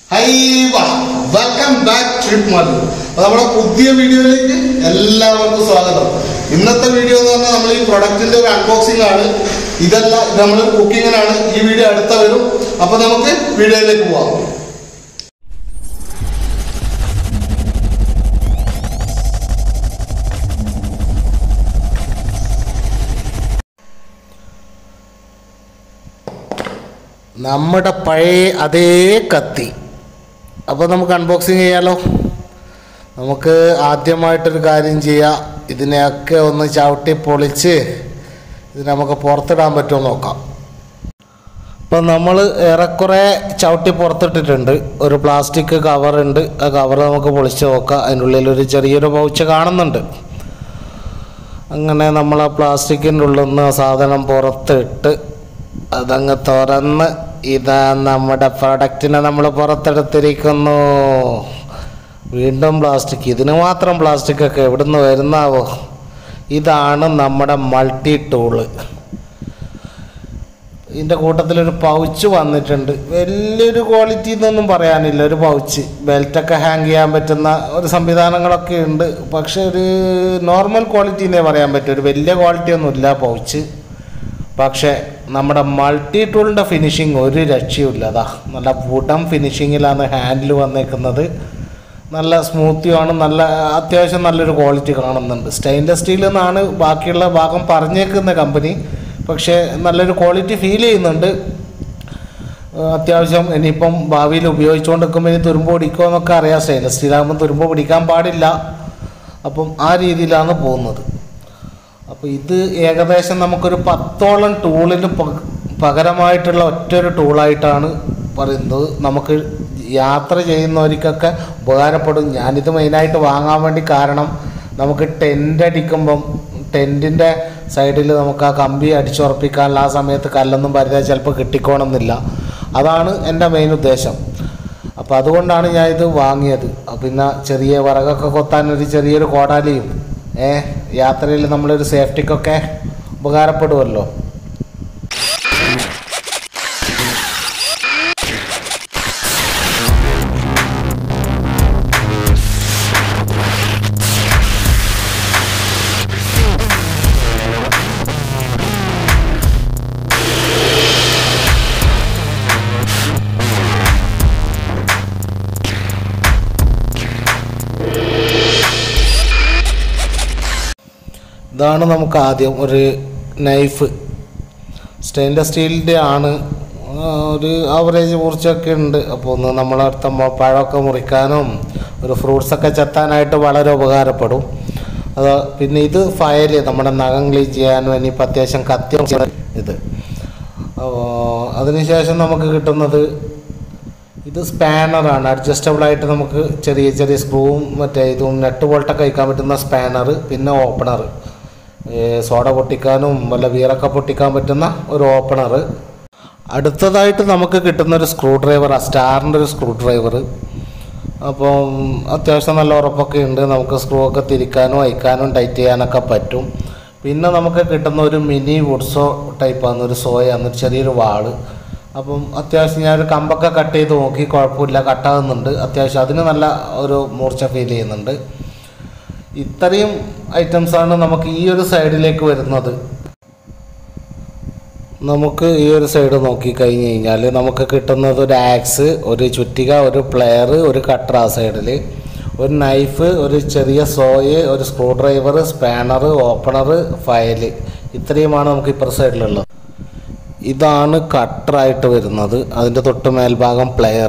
Welcome back trip Mallu. നമ്മുടെ പുതിയ വീഡിയോയിലേക്ക് എല്ലാവർക്കും സ്വാഗതം. ഇന്നത്തെ വീഡിയോ എന്ന് പറഞ്ഞാൽ നമ്മൾ ഈ പ്രൊഡക്റ്റിന്റെ ഒരു അൺബോക്സിംഗ് ആണ്. ഇതല്ല, നമ്മൾ കുക്കിങ്ങിനാണ്. ഈ വീഡിയോ അടുത്ത വരും. അപ്പൊ നമുക്ക് വീഡിയോയിലേക്ക് പോവാം. നമ്മുടെ പഴയ അതേ കത്തി. അപ്പോൾ നമുക്ക് അൺബോക്സിങ് ചെയ്യാലോ. നമുക്ക് ആദ്യമായിട്ടൊരു കാര്യം ചെയ്യാം. ഇതിനെയൊക്കെ ഒന്ന് ചവിട്ടി പൊളിച്ച് ഇത് നമുക്ക് പുറത്തിടാൻ പറ്റുമോ നോക്കാം. അപ്പം നമ്മൾ ഏറെക്കുറെ ചവിട്ടി പുറത്തിട്ടിട്ടുണ്ട്. ഒരു പ്ലാസ്റ്റിക് കവറുണ്ട്. ആ കവർ നമുക്ക് പൊളിച്ച് നോക്കാം. അതിൻ്റെ ഉള്ളിലൊരു ചെറിയൊരു പൗച്ച് കാണുന്നുണ്ട്. അങ്ങനെ നമ്മൾ ആ പ്ലാസ്റ്റിക്കിൻ്റെ ഉള്ളിൽ നിന്ന് ആ സാധനം പുറത്തിട്ട് അതങ്ങ് തുറന്ന് ഇതാ നമ്മുടെ പ്രൊഡക്റ്റിനെ നമ്മൾ പുറത്തെടുത്തിരിക്കുന്നു. വീണ്ടും പ്ലാസ്റ്റിക്. ഇതിന് മാത്രം പ്ലാസ്റ്റിക്കൊക്കെ എവിടുന്ന് വരുന്നാവോ? ഇതാണ് നമ്മുടെ മൾട്ടി ടൂള്. ഇതിൻ്റെ കൂട്ടത്തിലൊരു പൗച്ച് വന്നിട്ടുണ്ട്. വലിയൊരു ക്വാളിറ്റി എന്നൊന്നും പറയാനില്ല. ഒരു പൗച്ച്, ബെൽറ്റൊക്കെ ഹാങ് ചെയ്യാൻ പറ്റുന്ന ഒരു സംവിധാനങ്ങളൊക്കെ ഉണ്ട്. പക്ഷെ ഒരു നോർമൽ ക്വാളിറ്റി എന്നേ പറയാൻ പറ്റും. ഒരു വലിയ ക്വാളിറ്റി ഒന്നുമില്ല പൗച്ച്. പക്ഷേ നമ്മുടെ മൾട്ടി ടൂളിൻ്റെ ഫിനിഷിങ് ഒരു രക്ഷയുമില്ല. അതാ നല്ല വുഡൻ ഫിനിഷിങ്ങിലാണ് ഹാൻഡിൽ വന്നേക്കുന്നത്. നല്ല സ്മൂത്തിയാണ്. നല്ല അത്യാവശ്യം നല്ലൊരു ക്വാളിറ്റി കാണുന്നുണ്ട്. സ്റ്റെയിൻലെസ് സ്റ്റീൽ എന്നാണ് ബാക്കിയുള്ള ഭാഗം പറഞ്ഞേക്കുന്ന കമ്പനി. പക്ഷേ നല്ലൊരു ക്വാളിറ്റി ഫീൽ ചെയ്യുന്നുണ്ട്. അത്യാവശ്യം ഇനിയിപ്പം ഭാവിയിൽ ഉപയോഗിച്ചുകൊണ്ട് നിൽക്കുമ്പോൾ ഇനി തുരുമ്പ് പിടിക്കുമോ എന്നൊക്കെ അറിയാം. സ്റ്റെയിൻലെസ് സ്റ്റീലാകുമ്പോൾ തുരുമ്പ് പിടിക്കാൻ പാടില്ല. അപ്പം ആ രീതിയിലാണ് പോകുന്നത്. അപ്പോൾ ഇത് ഏകദേശം നമുക്കൊരു 10ഓളം ടൂളിന് പകരമായിട്ടുള്ള ഒറ്റൊരു ടൂളായിട്ടാണ് പറയുന്നത്. നമുക്ക് യാത്ര ചെയ്യുന്നവർക്കൊക്കെ ഉപകാരപ്പെടും. ഞാനിത് മെയിനായിട്ട് വാങ്ങാൻ വേണ്ടി കാരണം, നമുക്ക് ടെൻ്റ് അടിക്കുമ്പം ടെൻറ്റിൻ്റെ സൈഡിൽ നമുക്ക് ആ കമ്പി അടിച്ചുറപ്പിക്കാനുള്ള ആ സമയത്ത് കല്ലൊന്നും പരിധി ചിലപ്പോൾ കിട്ടിക്കോണമെന്നില്ല. അതാണ് എൻ്റെ മെയിൻ ഉദ്ദേശം. അപ്പോൾ അതുകൊണ്ടാണ് ഞാൻ ഇത് വാങ്ങിയത്. പിന്നെ ചെറിയ വിറകൊക്കെ കൊത്താനൊരു ചെറിയൊരു കോടാലിയും യാത്രയിൽ നമ്മളൊരു സേഫ്റ്റിക്കൊക്കെ ഉപകാരപ്പെടുമല്ലോ. ഇതാണ് നമുക്ക് ആദ്യം ഒരു നൈഫ്. സ്റ്റെയിൻലെസ് സ്റ്റീലിൻ്റെ ആണ്. ഒരു ആവറേജ് മുറിച്ചൊക്കെ ഉണ്ട്. അപ്പോൾ ഒന്ന് നമ്മളടുത്ത പഴമൊക്കെ മുറിക്കാനും ഒരു ഫ്രൂട്ട്സൊക്കെ ചെത്താനായിട്ട് വളരെ ഉപകാരപ്പെടും. അത് പിന്നെ ഇത് ഫയൽ നമ്മുടെ നഖം ക്ലീൻ ചെയ്യാനും ഇനിയിപ്പോൾ അത്യാവശ്യം കത്തിയും ഇത്. അതിനുശേഷം നമുക്ക് കിട്ടുന്നത് ഇത് സ്പാനറാണ്. അഡ്ജസ്റ്റബിളായിട്ട് നമുക്ക് ചെറിയ ചെറിയ സ്ക്രൂവും മറ്റേ ഇതും നെട്ട് ബോൾട്ടൊക്കെ വയ്ക്കാൻ പറ്റുന്ന സ്പാനർ. പിന്നെ ഓപ്പണർ, സോഡ പൊട്ടിക്കാനും വല്ല വീറൊക്കെ പൊട്ടിക്കാൻ പറ്റുന്ന ഒരു ഓപ്പണർ. അടുത്തതായിട്ട് നമുക്ക് കിട്ടുന്നൊരു സ്ക്രൂ ഡ്രൈവർ, സ്റ്റാറിൻ്റെ ഒരു സ്ക്രൂ ഡ്രൈവർ. അപ്പം അത്യാവശ്യം നല്ല ഉറപ്പൊക്കെ ഉണ്ട്. നമുക്ക് സ്ക്രൂ ഒക്കെ തിരിക്കാനും അയക്കാനും ടൈറ്റ് ചെയ്യാനൊക്കെ പറ്റും. പിന്നെ നമുക്ക് കിട്ടുന്ന ഒരു മിനി വുഡ്സോ ടൈപ്പാണ്, ഒരു സോയാണ്, ഒരു ചെറിയൊരു വാള്. അപ്പം അത്യാവശ്യം ഞാനൊരു കമ്പൊക്കെ കട്ട് ചെയ്ത് നോക്കി, കുഴപ്പമില്ല, കട്ടാകുന്നുണ്ട്. അത്യാവശ്യം അതിന് നല്ല ഒരു മൂർച്ച ഫീൽ ചെയ്യുന്നുണ്ട്. ഇത്രയും ഐറ്റംസാണ് നമുക്ക് ഈ ഒരു സൈഡിലേക്ക് വരുന്നത്. നമുക്ക് ഈ ഒരു സൈഡ് നോക്കിക്കഴിഞ്ഞ് കഴിഞ്ഞാൽ നമുക്ക് കിട്ടുന്നത് ഒരു ആക്സ്, ഒരു ചുറ്റിക, ഒരു പ്ലെയർ, ഒരു കട്ടർ ആ സൈഡിൽ, ഒരു നൈഫ്, ഒരു ചെറിയ സോയ്, ഒരു screwdriver, spanner, opener, file. ഇത്രയുമാണ് നമുക്ക് ഇപ്പുറ സൈഡിലുള്ളത്. ഇതാണ് കട്ടറായിട്ട് വരുന്നത്. അതിൻ്റെ തൊട്ട് മേൽഭാഗം പ്ലെയർ.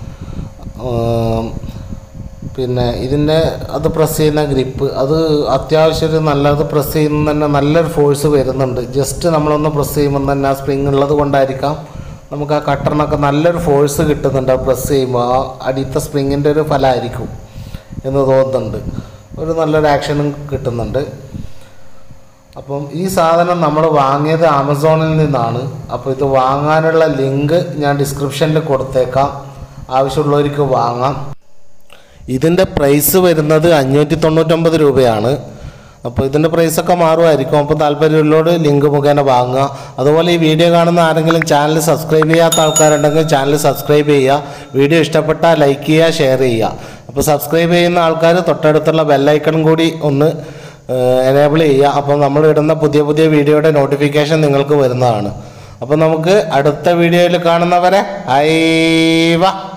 പിന്നെ ഇതിൻ്റെ അത് പ്രസ് ചെയ്യുന്ന ഗ്രിപ്പ്, അത് അത്യാവശ്യം ഒരു നല്ലത് പ്രസ് ചെയ്യുമ്പോൾ തന്നെ നല്ലൊരു ഫോഴ്സ് വരുന്നുണ്ട്. ജസ്റ്റ് നമ്മളൊന്ന് പ്രസ് ചെയ്യുമ്പോൾ തന്നെ ആ സ്പ്രിങ് ഉള്ളത് കൊണ്ടായിരിക്കാം നമുക്ക് ആ കട്ടറിനൊക്കെ നല്ലൊരു ഫോഴ്സ് കിട്ടുന്നുണ്ട്. പ്രസ് ചെയ്യുമ്പോൾ ആ അടിയത്തെ സ്പ്രിങ്ങിൻ്റെ ഒരു ഫലമായിരിക്കും എന്ന് തോന്നുന്നുണ്ട്. ഒരു നല്ലൊരു ആക്ഷനും കിട്ടുന്നുണ്ട്. അപ്പം ഈ സാധനം നമ്മൾ വാങ്ങിയത് ആമസോണിൽ നിന്നാണ്. അപ്പോൾ ഇത് വാങ്ങാനുള്ള ലിങ്ക് ഞാൻ ഡിസ്ക്രിപ്ഷനിൽ കൊടുത്തേക്കാം. ആവശ്യമുള്ളവർക്ക് വാങ്ങാം. ഇതിൻ്റെ പ്രൈസ് വരുന്നത് 599 രൂപയാണ്. അപ്പോൾ ഇതിൻ്റെ പ്രൈസൊക്കെ മാറുമായിരിക്കും. അപ്പോൾ താല്പര്യമുള്ളവർ ലിങ്ക് മുഖേന വാങ്ങുക. അതുപോലെ ഈ വീഡിയോ കാണുന്ന ആരെങ്കിലും ചാനൽ സബ്സ്ക്രൈബ് ചെയ്യാത്ത ആൾക്കാരുണ്ടെങ്കിൽ ചാനൽ സബ്സ്ക്രൈബ് ചെയ്യുക. വീഡിയോ ഇഷ്ടപ്പെട്ടാൽ ലൈക്ക് ചെയ്യുക, ഷെയർ ചെയ്യുക. അപ്പോൾ സബ്സ്ക്രൈബ് ചെയ്യുന്ന ആൾക്കാർ തൊട്ടടുത്തുള്ള ബെല്ലൈക്കൺ കൂടി ഒന്ന് എനേബിൾ ചെയ്യുക. അപ്പോൾ നമ്മൾ ഇടുന്ന പുതിയ പുതിയ വീഡിയോയുടെ നോട്ടിഫിക്കേഷൻ നിങ്ങൾക്ക് വരുന്നതാണ്. അപ്പോൾ നമുക്ക് അടുത്ത വീഡിയോയിൽ കാണുന്നവരെ ഹൈവ.